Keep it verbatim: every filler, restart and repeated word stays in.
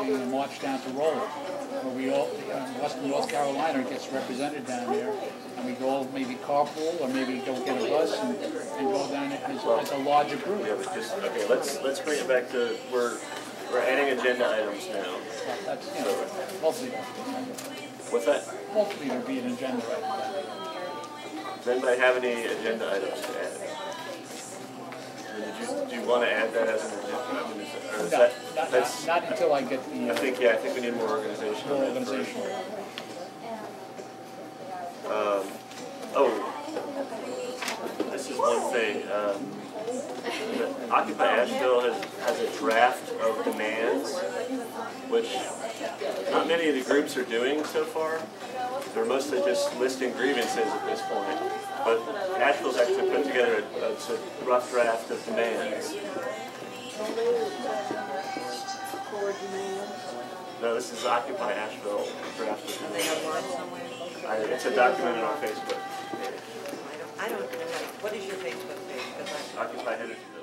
saying a march down to Rolla, where we all, uh, Western North Carolina gets represented down there, and we go maybe carpool or maybe go get a bus and, and go down as, as a larger group. Yeah, but just okay. Let's let's bring it back to we're we're adding agenda items now. Well, that's, you know, hopefully that'll be an agenda. What's that? Hopefully there'll be an agenda item. Does anybody have any agenda items to add? Did you, do you want to add that as an agenda? I mean, is that, or is No, that, not, that's, not, not until I get the. Uh, I think yeah, I think we need more organization. more on that organization. Um, oh, this is one thing. Um, the Occupy Asheville has, has a draft of demands, which not many of the groups are doing so far. They're mostly just listing grievances at this point. But Asheville's actually put together a, a, a rough draft of demands. No, this is Occupy Asheville draft of demands. They have one somewhere? I, it's a document on Facebook. I don't, I don't know. What is your Facebook page? Occupy Hendersonville.